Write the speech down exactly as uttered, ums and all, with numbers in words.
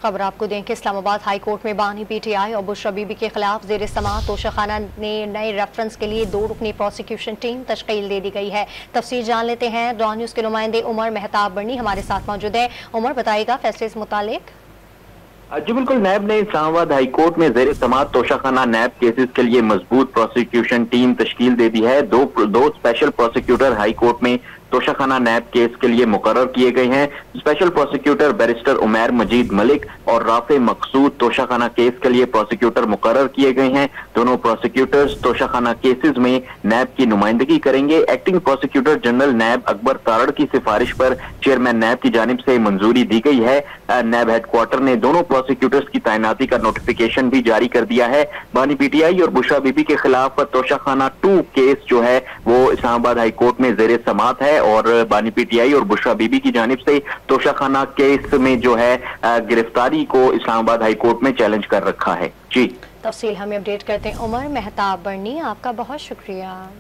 खबर आपको दें कि इस्लामाबाद हाई कोर्ट में बानी पीटीआई और बुशरा बीबी के खिलाफ जेर समाअत तोशाखाना ने नए रेफरेंस के लिए दो रुकनी प्रोसिक्यूशन टीम तश्कील दे दी गई है। तफसील जान लेते हैं। डॉन न्यूज के नुमाइंदे उमर मेहताब बर्नी हमारे साथ मौजूद है। उमर, बताइएगा फैसले से मुतालिक। जी बिल्कुल, नैब ने इस्लामाबाद हाई कोर्ट में जेर समाअत तोशाखाना नैब केसेस के लिए मजबूत प्रोसिक्यूशन टीम तश्कील दे दी है। दो दो स्पेशल प्रोसिक्यूटर हाई कोर्ट में तोशाखाना नैब केस के लिए मुकर्रर किए गए हैं। Special prosecutor barrister Umair Majeed Malik और राफे मकसूद तोशाखाना केस के लिए प्रोसिक्यूटर मुकर्रर किए गए हैं। दोनों प्रोसिक्यूटर्स तोशाखाना केसेस में नैब की नुमाइंदगी करेंगे। Acting prosecutor general NAB Akbar Tarar की सिफारिश पर चेयरमैन नैब की जानिब से मंजूरी दी गई है। नैब हेडक्वार्टर ने दोनों प्रोसिक्यूटर्स की तैनाती का नोटिफिकेशन भी जारी कर दिया है। बानी पीटीआई और बुशरा बीबी के खिलाफ तोशाखाना टू केस जो है वो इस्लामाबाद हाई कोर्ट में जेर समाअत है और बानी पीटीआई और बुशरा बीबी की जानिब से तोशाखाना केस में जो है गिरफ्तारी को इस्लामाबाद हाई कोर्ट में चैलेंज कर रखा है। जी, तफसील हमें अपडेट करते हैं उमर मेहताब बर्नी, आपका बहुत शुक्रिया।